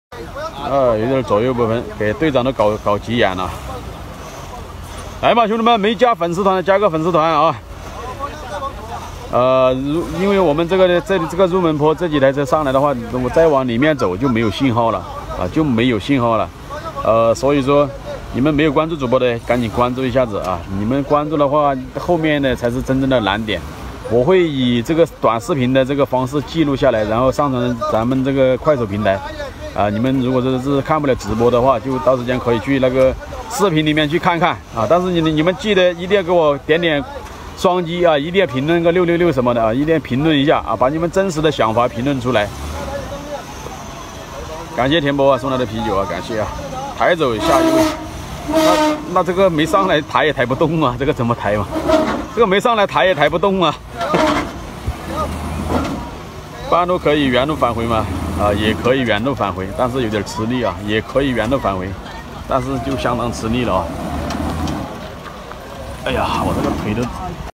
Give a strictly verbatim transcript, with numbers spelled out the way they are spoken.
啊，有点左右不分，给队长都搞搞急眼了。来吧，兄弟们，没加粉丝团的加个粉丝团啊！呃，如因为我们这个这这个入门坡这几台车上来的话，我再往里面走就没有信号了啊，就没有信号了。呃，所以说你们没有关注主播的，赶紧关注一下子啊！你们关注的话，后面呢才是真正的难点。我会以这个短视频的这个方式记录下来，然后上传咱们这个快手平台。啊，你们如果说是看不了直播的话，就到时间可以去那个视频里面去看看啊。但是你你们记得一定要给我点点双击啊，一定要评论个六六六什么的啊，一定要评论一下啊，把你们真实的想法评论出来。感谢田波啊送来的啤酒啊，感谢啊。抬走下一位，那那这个没上来抬也抬不动啊，这个怎么抬嘛？这个没上来抬也抬不动啊。半路可以原路返回吗？啊，也可以原路返回，但是有点吃力啊，也可以原路返回，但是就相当吃力了啊。哎呀，我这个腿都。